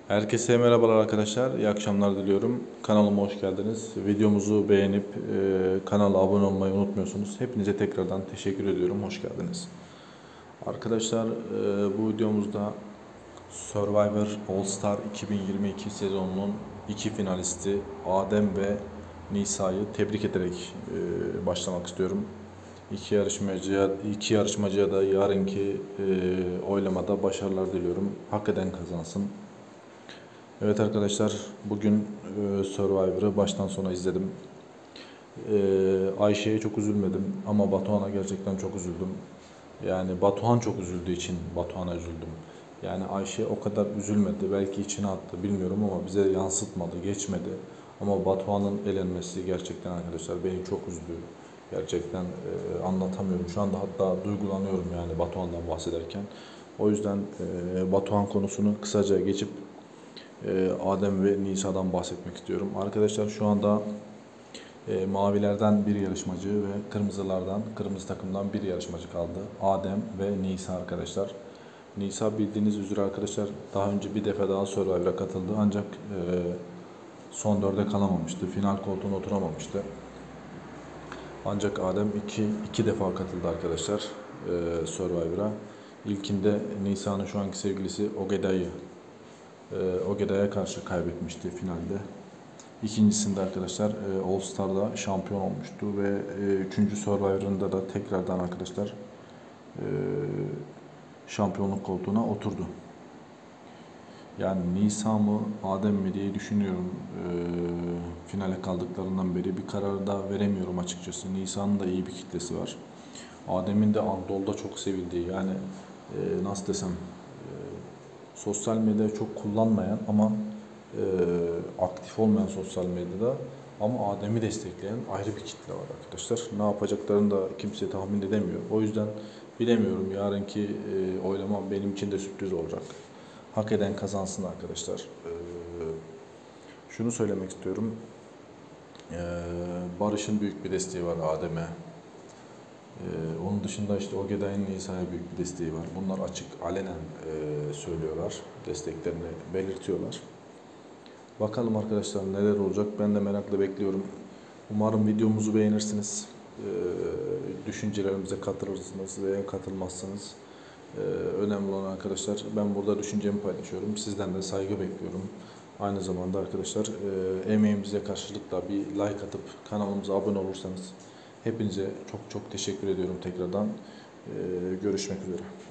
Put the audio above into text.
Herkese merhabalar arkadaşlar. İyi akşamlar diliyorum. Kanalıma hoş geldiniz. Videomuzu beğenip kanala abone olmayı unutmuyorsunuz. Hepinize tekrardan teşekkür ediyorum. Hoş geldiniz. Arkadaşlar bu videomuzda Survivor All Star 2022 sezonunun iki finalisti Adem ve Nisa'yı tebrik ederek başlamak istiyorum. İki yarışmacıya da yarınki oylamada başarılar diliyorum. Hak eden kazansın. Evet arkadaşlar, bugün Survivor'ı baştan sona izledim. Ayşe'ye çok üzülmedim ama Batuhan'a gerçekten çok üzüldüm. Yani Batuhan çok üzüldüğü için Batuhan'a üzüldüm. Yani Ayşe o kadar üzülmedi, belki içine attı bilmiyorum ama bize yansıtmadı, geçmedi. Ama Batuhan'ın elenmesi gerçekten arkadaşlar beni çok üzdü. Gerçekten anlatamıyorum. Şu anda hatta duygulanıyorum yani Batuhan'dan bahsederken. O yüzden Batuhan konusunu kısaca geçip Adem ve Nisa'dan bahsetmek istiyorum. Arkadaşlar şu anda mavilerden bir yarışmacı ve kırmızı takımdan bir yarışmacı kaldı. Adem ve Nisa arkadaşlar. Nisa bildiğiniz üzere arkadaşlar daha önce bir defa daha Survivor'a katıldı ancak son dörde kalamamıştı. Final koltuğuna oturamamıştı. Ancak Adem iki defa katıldı arkadaşlar Survivor'a. İlkinde Nisa'nın şu anki sevgilisi Ogeday'a karşı kaybetmişti finalde. İkincisinde arkadaşlar All Star'da şampiyon olmuştu ve üçüncü Survivor'ında da tekrardan arkadaşlar şampiyonluk koltuğuna oturdu. Yani Nisa mı Adem mi diye düşünüyorum. Finale kaldıklarından beri bir karar da veremiyorum açıkçası. Nisa'nın da iyi bir kitlesi var. Adem'in de Anadolu'da çok sevildiği yani nasıl desem sosyal medyayı çok kullanmayan ama aktif olmayan sosyal medyada ama Adem'i destekleyen ayrı bir kitle var arkadaşlar. Ne yapacaklarını da kimse tahmin edemiyor. O yüzden bilemiyorum. Yarınki oylama benim için de sürpriz olacak. Hak eden kazansın arkadaşlar. Şunu söylemek istiyorum. Barış'ın büyük bir desteği var Adem'e. Onun dışında işte Ogeday'ın Nisa'ya büyük bir desteği var. Bunlar açık, alenen söylüyorlar. Desteklerini belirtiyorlar. Bakalım arkadaşlar neler olacak. Ben de merakla bekliyorum. Umarım videomuzu beğenirsiniz. Düşüncelerimize katılırsınız veya katılmazsınız. Önemli olan arkadaşlar ben burada düşüncemi paylaşıyorum. Sizden de saygı bekliyorum. Aynı zamanda arkadaşlar emeğimize karşılık da bir like atıp kanalımıza abone olursanız hepinize çok çok teşekkür ediyorum tekrardan. Görüşmek üzere.